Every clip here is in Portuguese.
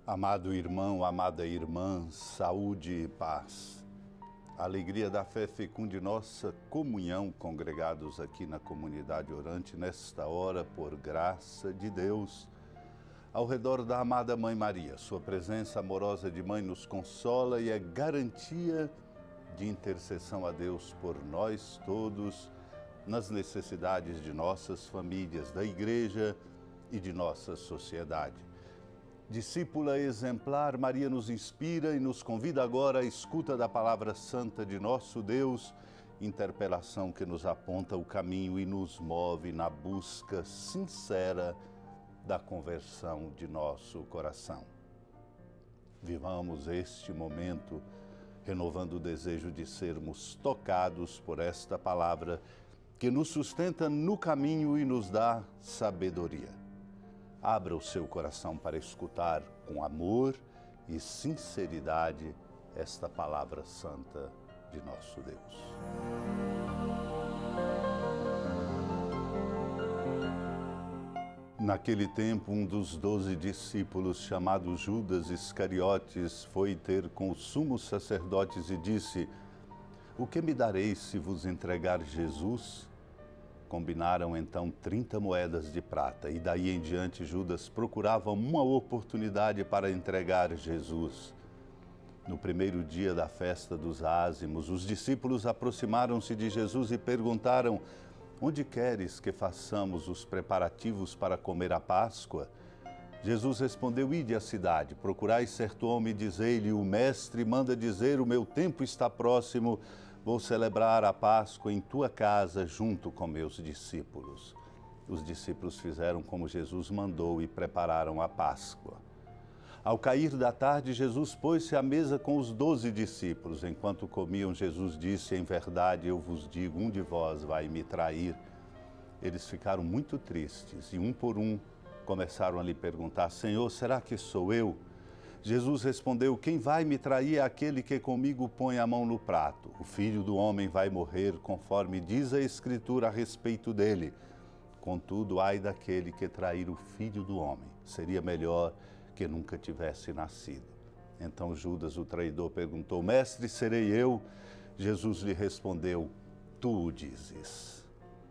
Amado irmão, amada irmã, saúde e paz. A alegria da fé fecunde nossa comunhão, congregados aqui na comunidade orante, nesta hora, por graça de Deus, ao redor da amada Mãe Maria. Sua presença amorosa de mãe nos consola e é garantia de intercessão a Deus por nós todos, nas necessidades de nossas famílias, da igreja e de nossa sociedade. Discípula exemplar, Maria nos inspira e nos convida agora à escuta da palavra santa de nosso Deus, interpelação que nos aponta o caminho e nos move na busca sincera da conversão de nosso coração. Vivamos este momento renovando o desejo de sermos tocados por esta palavra que nos sustenta no caminho e nos dá sabedoria. Abra o seu coração para escutar com amor e sinceridade esta palavra santa de nosso Deus. Naquele tempo, um dos 12 discípulos, chamado Judas Iscariotes, foi ter com os sumos sacerdotes e disse: "O que me dareis se vos entregar Jesus?" Combinaram então 30 moedas de prata e daí em diante Judas procurava uma oportunidade para entregar Jesus. No primeiro dia da festa dos ázimos, os discípulos aproximaram-se de Jesus e perguntaram: "Onde queres que façamos os preparativos para comer a Páscoa?" Jesus respondeu: "Ide à cidade, procurai certo homem e dizei-lhe: o mestre manda dizer, o meu tempo está próximo, vou celebrar a Páscoa em tua casa junto com meus discípulos." Os discípulos fizeram como Jesus mandou e prepararam a Páscoa. Ao cair da tarde, Jesus pôs-se à mesa com os 12 discípulos. Enquanto comiam, Jesus disse: "Em verdade, eu vos digo, um de vós vai me trair." Eles ficaram muito tristes e, um por um, começaram a lhe perguntar: "Senhor, será que sou eu?" Jesus respondeu: "Quem vai me trair é aquele que comigo põe a mão no prato. O Filho do Homem vai morrer, conforme diz a Escritura a respeito dele. Contudo, ai daquele que trair o Filho do Homem. Seria melhor que nunca tivesse nascido." Então Judas, o traidor, perguntou: "Mestre, serei eu?" Jesus lhe respondeu: "Tu o dizes."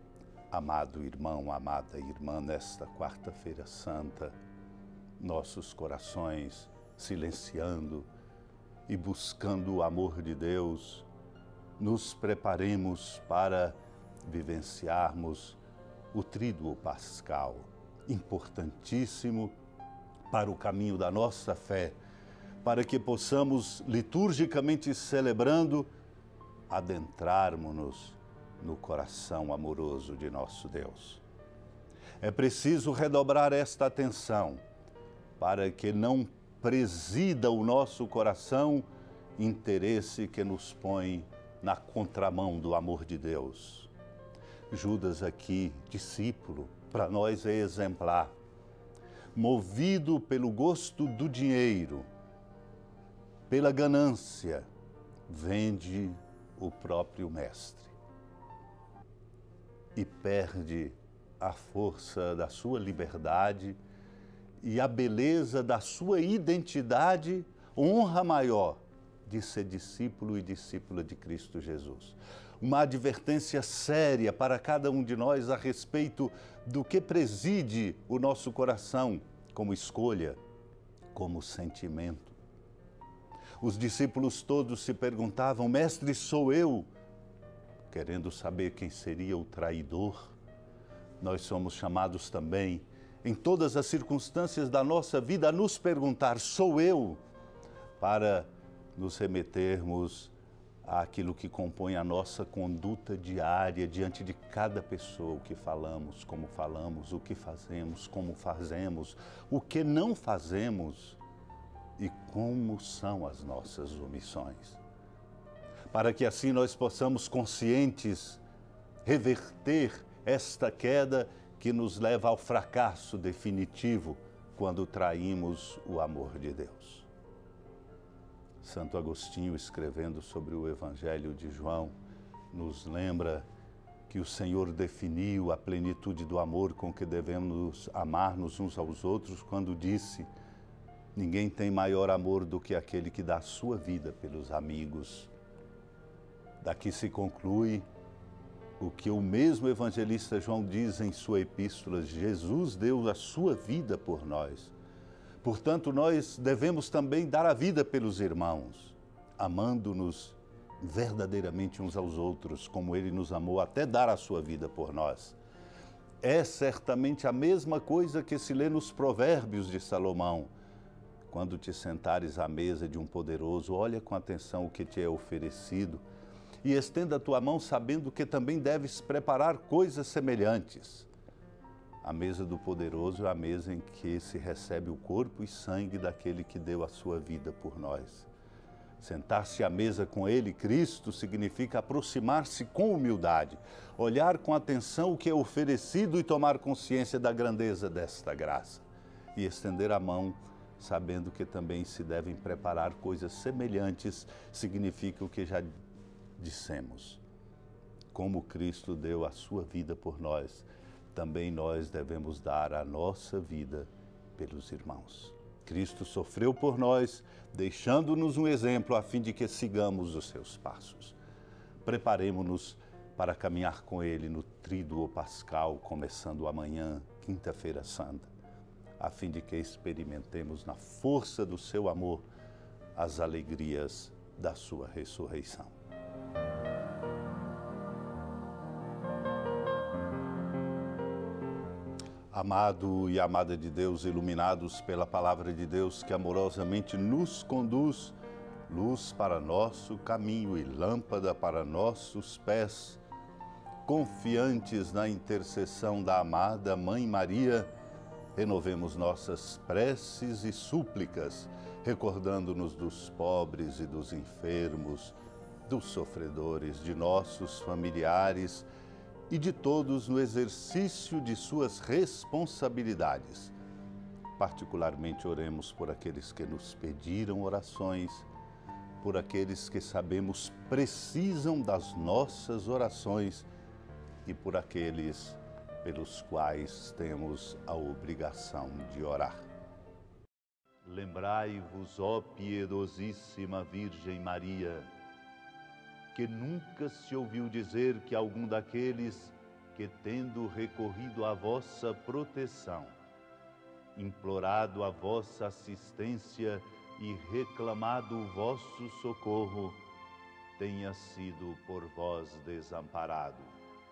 Amado irmão, amada irmã, nesta quarta-feira santa, nossos corações silenciando e buscando o amor de Deus, nos preparemos para vivenciarmos o Tríduo Pascal, importantíssimo para o caminho da nossa fé, para que possamos, liturgicamente celebrando, adentrarmos-nos no coração amoroso de nosso Deus. É preciso redobrar esta atenção para que não presida o nosso coração interesse que nos põe na contramão do amor de Deus. Judas aqui, discípulo, para nós é exemplar. Movido pelo gosto do dinheiro, pela ganância, vende o próprio mestre e perde a força da sua liberdade e a beleza da sua identidade, honra maior de ser discípulo e discípula de Cristo Jesus. Uma advertência séria para cada um de nós a respeito do que preside o nosso coração como escolha, como sentimento. Os discípulos todos se perguntavam: "Mestre, sou eu?" Querendo saber quem seria o traidor. Nós somos chamados também, em todas as circunstâncias da nossa vida, a nos perguntar: "Sou eu?" Para nos remetermos àquilo que compõe a nossa conduta diária diante de cada pessoa, o que falamos, o que fazemos, como fazemos, o que não fazemos e como são as nossas omissões. Para que assim nós possamos, conscientes, reverter esta queda que nos leva ao fracasso definitivo quando traímos o amor de Deus. Santo Agostinho, escrevendo sobre o Evangelho de João, nos lembra que o Senhor definiu a plenitude do amor com que devemos amar-nos uns aos outros quando disse: Ninguém tem maior amor do que aquele que dá a sua vida pelos amigos. Daqui se conclui o que o mesmo evangelista João diz em sua epístola: Jesus deu a sua vida por nós. Portanto, nós devemos também dar a vida pelos irmãos, amando-nos verdadeiramente uns aos outros, como Ele nos amou até dar a sua vida por nós. É certamente a mesma coisa que se lê nos Provérbios de Salomão. Quando te sentares à mesa de um poderoso, olha com atenção o que te é oferecido e estenda a tua mão sabendo que também deves preparar coisas semelhantes. A mesa do poderoso é a mesa em que se recebe o corpo e sangue daquele que deu a sua vida por nós. Sentar-se à mesa com Ele, Cristo, significa aproximar-se com humildade, olhar com atenção o que é oferecido e tomar consciência da grandeza desta graça. E estender a mão, sabendo que também se devem preparar coisas semelhantes, significa o que já dissemos. Como Cristo deu a sua vida por nós, também nós devemos dar a nossa vida pelos irmãos. Cristo sofreu por nós, deixando-nos um exemplo a fim de que sigamos os seus passos. Preparemo-nos para caminhar com Ele no Tríduo Pascal, começando amanhã, Quinta-feira Santa, a fim de que experimentemos na força do seu amor as alegrias da sua ressurreição. Amado e amada de Deus, iluminados pela palavra de Deus que amorosamente nos conduz, luz para nosso caminho e lâmpada para nossos pés, confiantes na intercessão da amada Mãe Maria, renovemos nossas preces e súplicas, recordando-nos dos pobres e dos enfermos, dos sofredores, de nossos familiares e de todos no exercício de suas responsabilidades. Particularmente oremos por aqueles que nos pediram orações, por aqueles que sabemos precisam das nossas orações e por aqueles pelos quais temos a obrigação de orar. Lembrai-vos, ó piedosíssima Virgem Maria, que nunca se ouviu dizer que algum daqueles que, tendo recorrido à vossa proteção, implorado a vossa assistência e reclamado o vosso socorro, tenha sido por vós desamparado.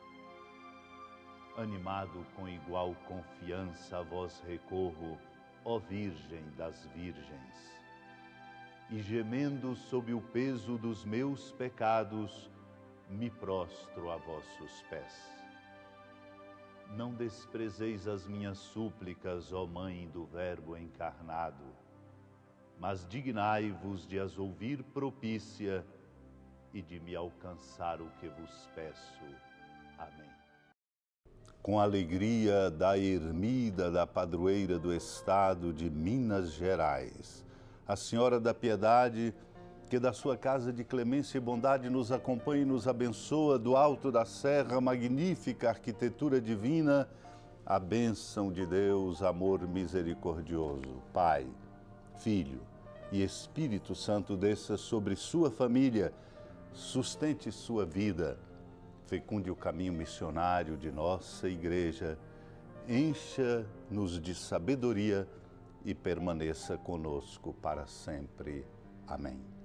Animado com igual confiança a vós recorro, ó Virgem das Virgens. E gemendo sob o peso dos meus pecados, me prostro a vossos pés. Não desprezeis as minhas súplicas, ó Mãe do Verbo encarnado, mas dignai-vos de as ouvir propícia e de me alcançar o que vos peço. Amém. Com a alegria da ermida da padroeira do estado de Minas Gerais, a Senhora da Piedade, que da sua casa de clemência e bondade nos acompanha e nos abençoa do alto da serra, magnífica arquitetura divina, a bênção de Deus, amor misericordioso, Pai, Filho e Espírito Santo desça sobre sua família, sustente sua vida, fecunde o caminho missionário de nossa igreja, encha-nos de sabedoria e permaneça conosco para sempre. Amém.